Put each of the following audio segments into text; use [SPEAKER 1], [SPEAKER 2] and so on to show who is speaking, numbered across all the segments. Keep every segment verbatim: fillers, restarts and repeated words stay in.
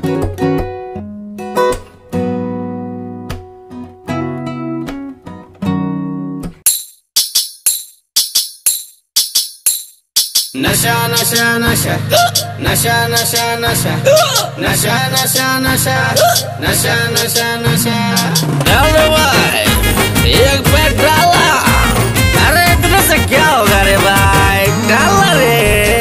[SPEAKER 1] नशा नशा नशा नशा नशा नशा नशा नशा नशा नशा नशा नशा डालो भाई, एक पैक डाला। अरे इतने से क्या होगा रे भाई, डाला रे।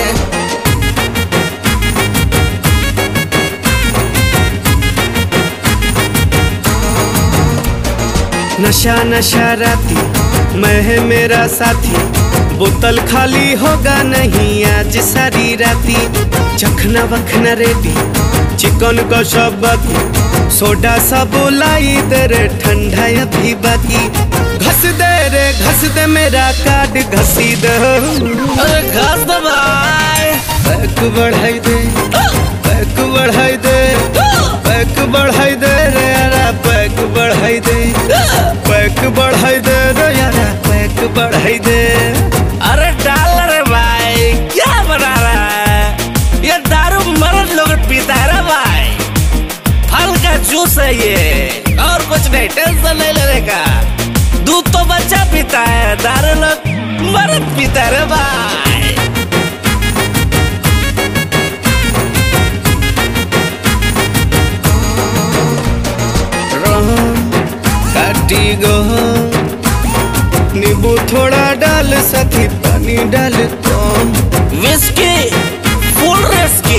[SPEAKER 2] नशा नशा राती मैं है मेरा साथी, बोतल खाली होगा नहीं आज सारी राती। चखना वखना रेडी, चिकन का सब बाकी, सोडा सब लाई दे रे, ठंडा अभी बाकी। घस दे रे घस दे मेरा कार्ड घसी दे।
[SPEAKER 1] अरे घस दे भाई,
[SPEAKER 2] पैक बढ़ाई दे, पैक बढ़ाई दे, पैक बढ़ाई दे रे यारा, पैक बढ़ाई दे, पैक बढ़ाई दे रे यारा, पैक बढ़ाई दे।
[SPEAKER 1] अरे डाल रे भाई, क्या बना रहा है ये? दारू मर्द लोग पीता है रे भाई, फल का जूस है ये, और कुछ नहीं, टेंशन नहीं लेने का। दूध तो बच्चा पीता है, दारू लोग मर्द पीता है रे भाई।
[SPEAKER 2] काटी गो नींबू थोड़ा डाल, साथी पानी डाल कम।
[SPEAKER 1] विस्की फुल रिस्की,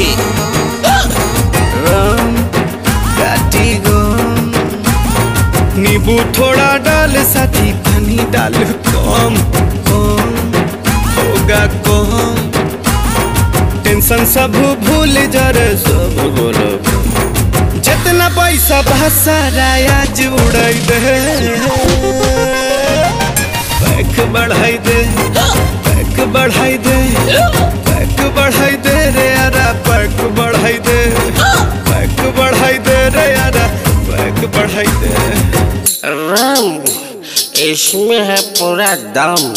[SPEAKER 2] रम काटी गो नींबू थोड़ा डाल, साथी पानी डाल कम। कम होगा कम, टेंशन सब भूल जा रे, सब बोलो। जितना पैसा बसारा आज उड़ाई दे, पैक बढ़ाई दे, पैक बढ़ाई दे, पैक बढ़ाई दे रे यारा, पैक बढ़ाई दे, पैक बढ़ाई दे रे यारा, पैक बढ़ाई दे।
[SPEAKER 1] रम इसमें है पूरा दम।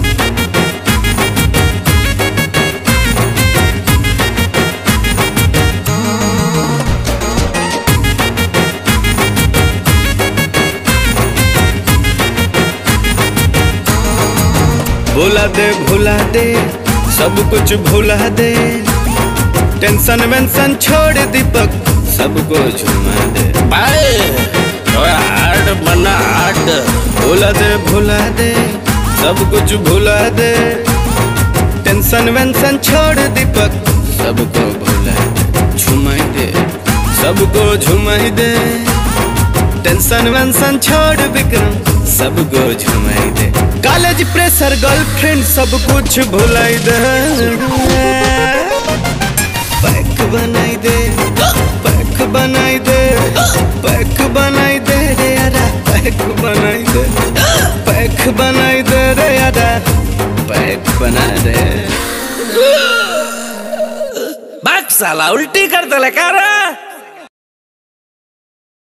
[SPEAKER 2] भुला दे भुला दे सब कुछ भुला दे, टेंशन वेंशन छोड़ दीपक, सबको झुमा दे।
[SPEAKER 1] भाई हार्ड बना हार्ड।
[SPEAKER 2] भुला दे भुला दे सब कुछ भुला दे, टेंशन वेंशन छोड़ दीपक, सबको भुला दे, झुमाई दे, सबको झुमाई दे। टेंशन वेंशन छोड़ विक्रम, सबको झुमाई दे। कॉलेज प्रेशर गर्लफ्रेंड सब कुछ भुलाई दे, पैक बनाई दे, पैक बनाई दे, पैक बनाई दे रे यारा, पैक बनाई दे, पैक बनाई दे रे यारा, पैक बना दे।
[SPEAKER 1] भाग साला, उल्टी कर दे ले कर।